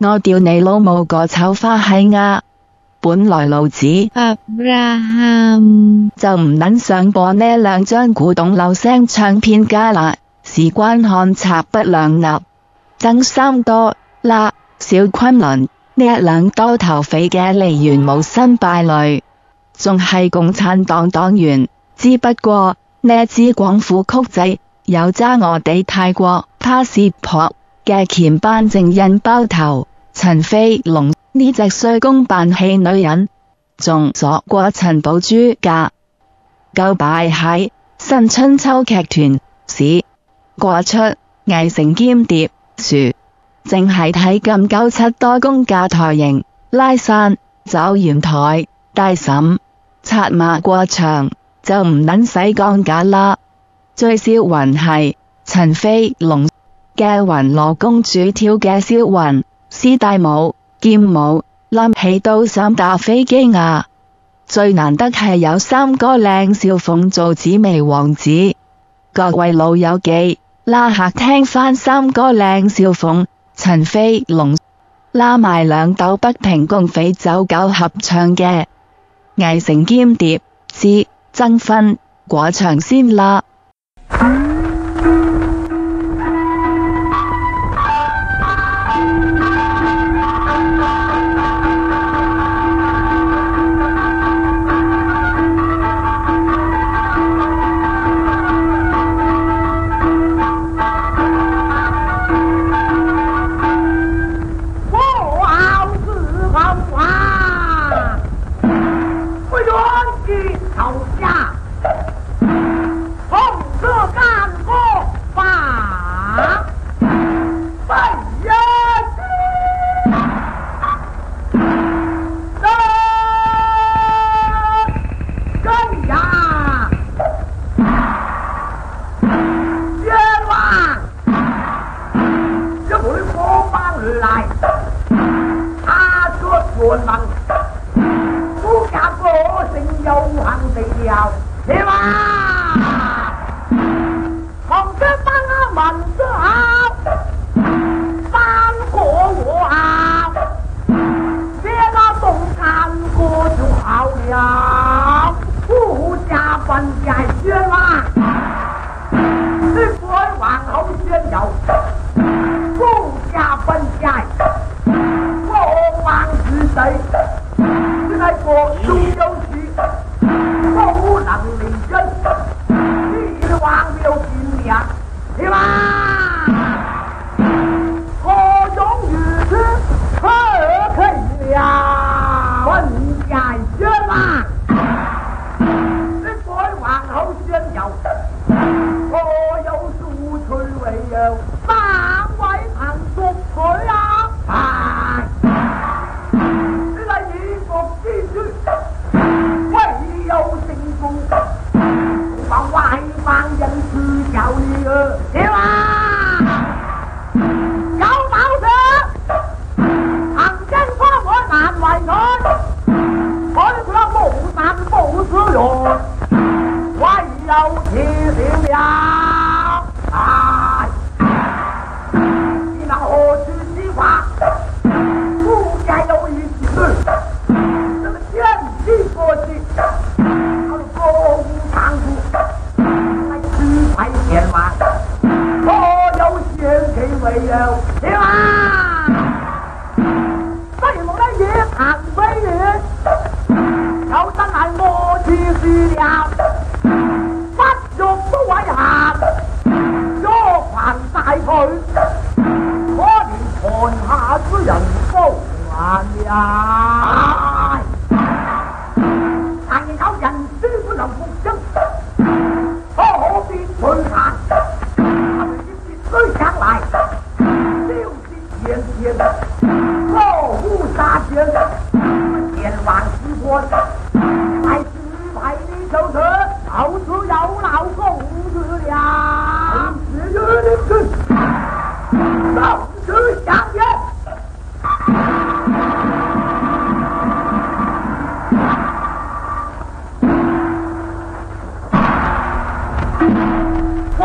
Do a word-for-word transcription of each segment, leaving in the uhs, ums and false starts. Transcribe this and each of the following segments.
我屌你老母個臭花閪啊！本來老子 Abraham 就唔撚想播呢兩張古董漏聲唱片㗎啦，事關看賊不兩立，爭三多啦，小昆侖呢一兩多頭肥嘅梨園無身敗類，仲係共產黨黨員，只不過呢支廣府曲仔有揸我哋泰國 passport 嘅鉗班正印包頭。陳飛龍呢隻衰公扮戲女人，仲鎖過陳寶珠㗎，夠擺喺新春秋劇團史過出藝城兼諜樹，淨係睇咁九七多公架台型拉散走圓台大嬸策馬過場就唔撚使講㗎啦。最銷魂係陳飛龍嘅雲羅公主跳嘅銷魂。絲帶舞、劍舞、冧起刀三打飛機啊！最難得係有三個靚少鳳做紫薇王子，各位老友記，拉客聽返三個靚少鳳，陳飛龍拉埋兩斗北平共匪走狗合唱嘅藝城兼諜之爭分過場先啦。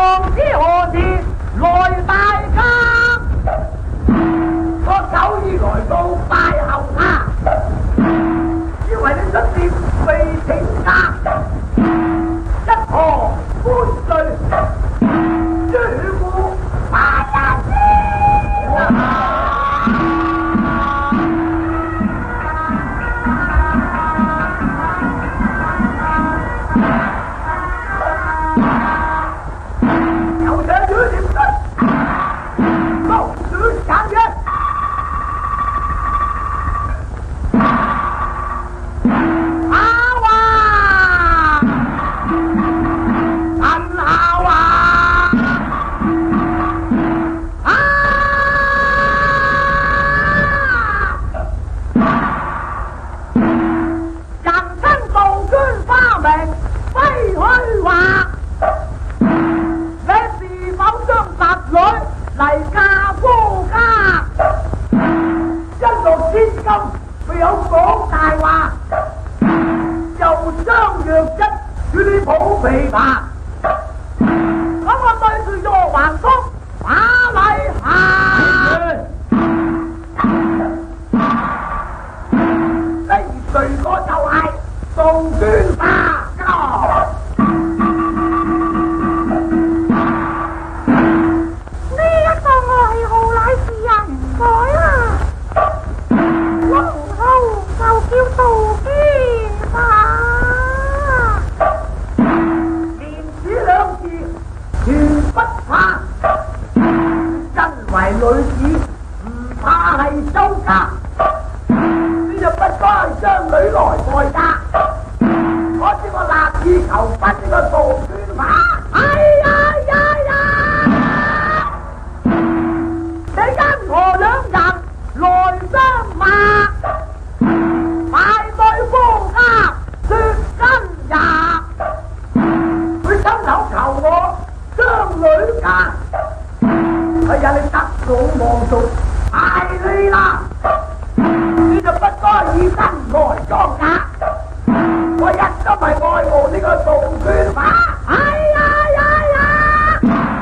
來大家，個九二來沒有講大話，又將弱質與你抱琵琶，咁我對住玉環宮打禮下。第二個就係宋端花咯。 呢一個外號乃是人改啊，王號就叫杜鵑花。 連此兩字全不怕，身為女子唔怕係周家，你就不該將女來代嫁。我知我立意求婚呢個杜鵑花，哎呀呀呀！你跟我兩人來相罵，排隊夫家說真呀，佢親口求我將女嫁。哎呀，你得老望族太利啦！你就不該以身外裝假，我一心係愛慕呢個杜鵑花。哎呀呀呀！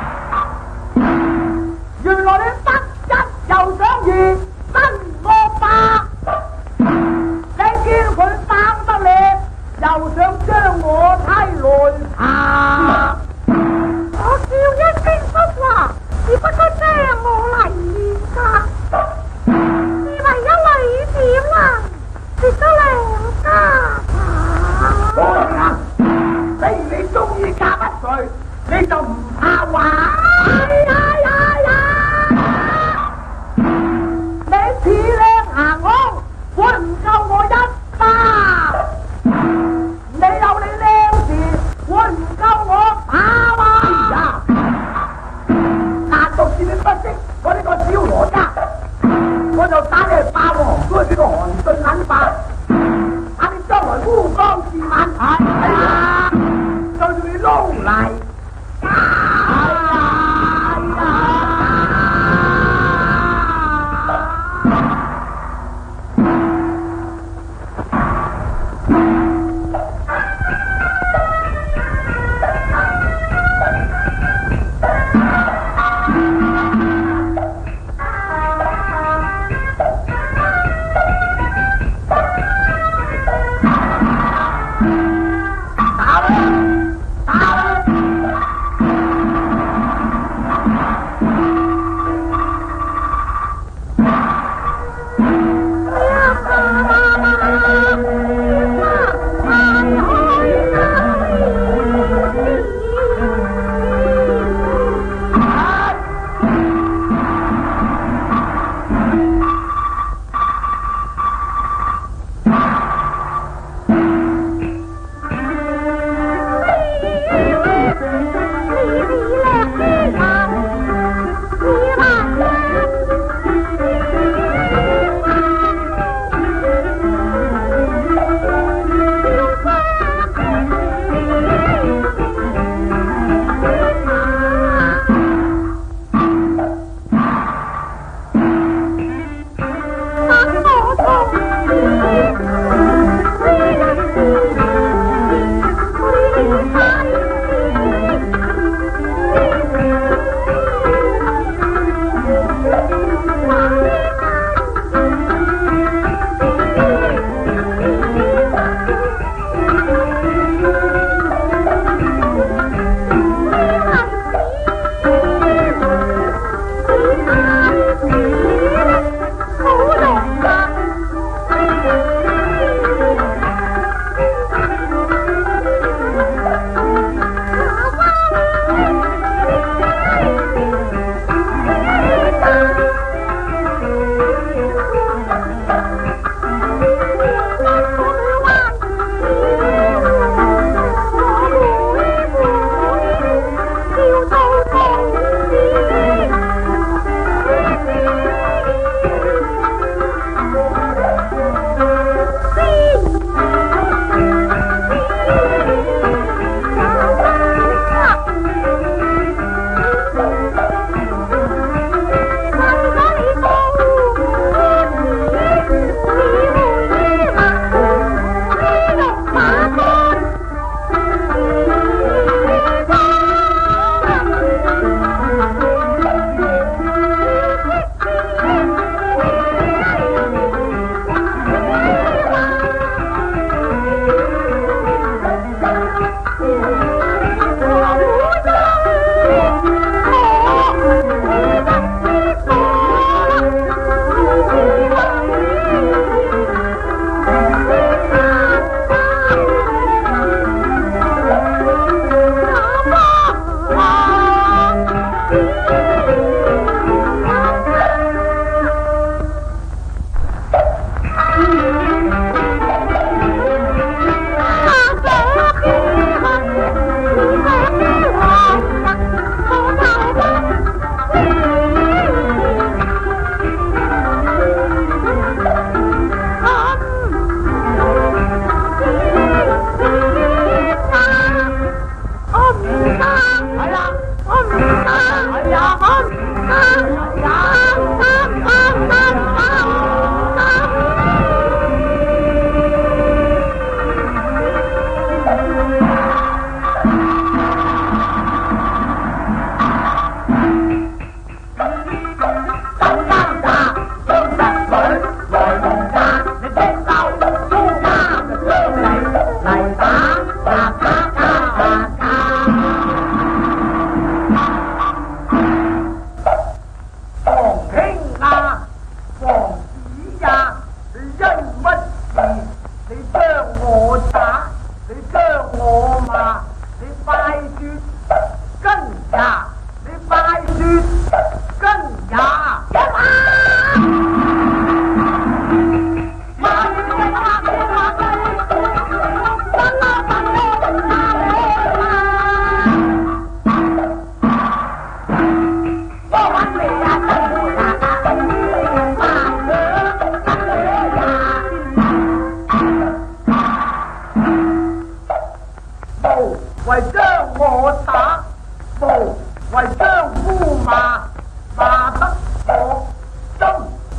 原來你得一又想二，真惡霸！你見佢生得靚，又想將我妻來查。 我叫一聲不話，只不過將我嚟面㗎。是為一女點能值得兩家茶？ 我啊，既然你中意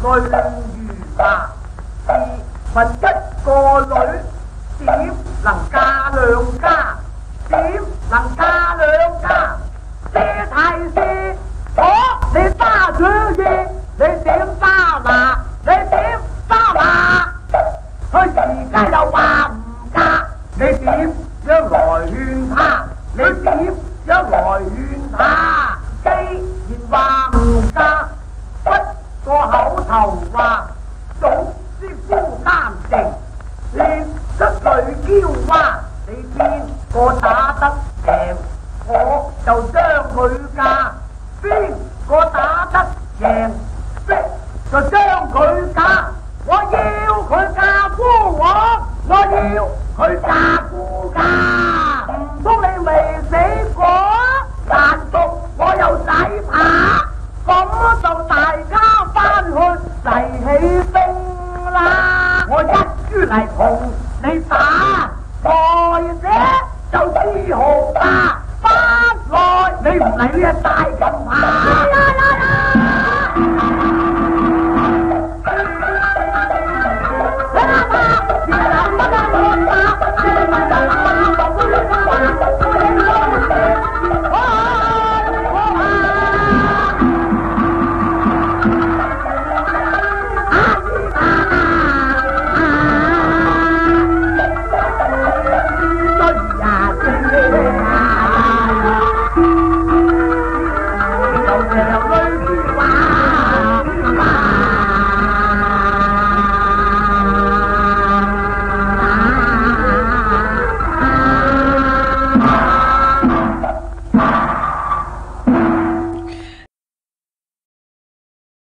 論如下，是問一個女點能嫁兩家？點能嫁兩家？這題是我你揸主意，你點揸拿？你點揸拿？佢而家又話唔嫁，你點樣來勸他？你點樣來勸他？既然話唔嫁，不過口頭話，總之孤單情，練出淚嬌娃。你邊個打得贏，我就將佢嫁；邊個打得贏，就將佢嫁。我要佢嫁孤王，我要佢嫁孤家。唔通你未死過？難道我又使怕？咁就大家翻去嚟起兵啦！我一於嚟同你打，來者就自豪打，不來你唔嚟呢一帶咁怕。